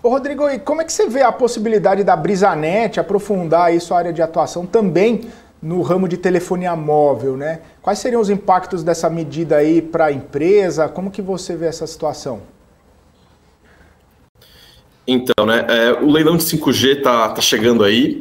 Ô Rodrigo, e como é que você vê a possibilidade da Brisanet aprofundar aí sua área de atuação também no ramo de telefonia móvel, né? Quais seriam os impactos dessa medida aí para a empresa? Como que você vê essa situação? Então, né, o leilão de 5G tá chegando aí.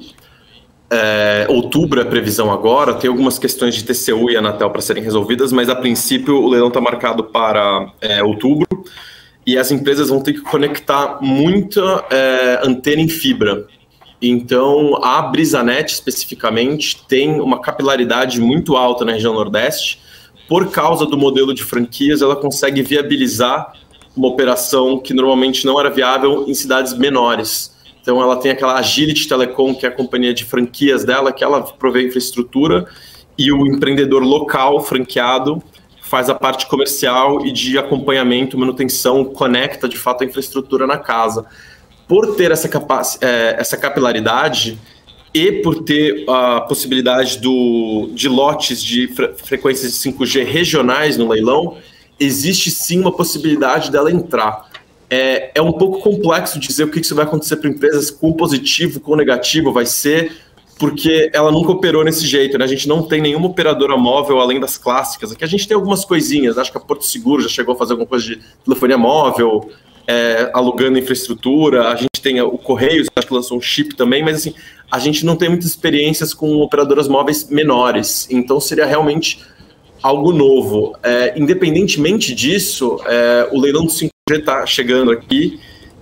Outubro é a previsão agora, tem algumas questões de TCU e Anatel para serem resolvidas, mas a princípio o leilão está marcado para outubro e as empresas vão ter que conectar muita antena em fibra. Então, a Brisanet, especificamente, tem uma capilaridade muito alta na região Nordeste. Por causa do modelo de franquias, ela consegue viabilizar uma operação que normalmente não era viável em cidades menores. Então, ela tem aquela Agility Telecom, que é a companhia de franquias dela, que ela provê infraestrutura, e o empreendedor local, franqueado, faz a parte comercial e de acompanhamento, manutenção, conecta, de fato, a infraestrutura na casa. Por ter essa capilaridade e por ter a possibilidade de lotes de frequências de 5G regionais no leilão, existe sim uma possibilidade dela entrar. É um pouco complexo dizer o que isso vai acontecer para empresas, com positivo, com negativo vai ser, porque ela nunca operou nesse jeito, né? A gente não tem nenhuma operadora móvel além das clássicas. Aqui a gente tem algumas coisinhas, acho que a Porto Seguro já chegou a fazer alguma coisa de telefonia móvel, alugando infraestrutura, a gente tem o Correios, acho que lançou um chip também, mas assim, a gente não tem muitas experiências com operadoras móveis menores, então seria realmente algo novo. Independentemente disso, o leilão do 5G está chegando aqui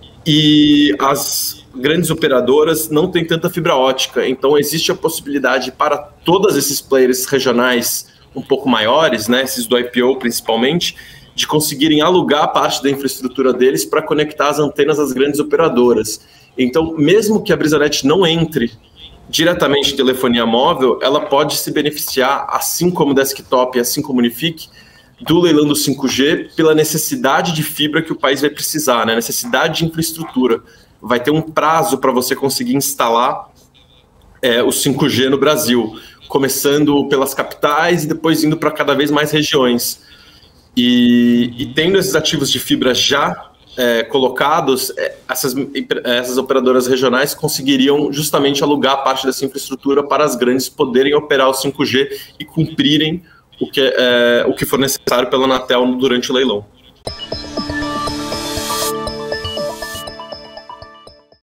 e as grandes operadoras não têm tanta fibra ótica, então existe a possibilidade para todos esses players regionais um pouco maiores, né, esses do IPO principalmente, de conseguirem alugar parte da infraestrutura deles para conectar as antenas às grandes operadoras. Então, mesmo que a Brisanet não entre diretamente em telefonia móvel, ela pode se beneficiar, assim como o desktop e assim como o Unifique, do leilão do 5G pela necessidade de fibra que o país vai precisar, né? Necessidade de infraestrutura. Vai ter um prazo para você conseguir instalar o 5G no Brasil, começando pelas capitais e depois indo para cada vez mais regiões. E tendo esses ativos de fibra já colocados, essas operadoras regionais conseguiriam justamente alugar parte dessa infraestrutura para as grandes poderem operar o 5G e cumprirem o que for necessário pela Anatel durante o leilão.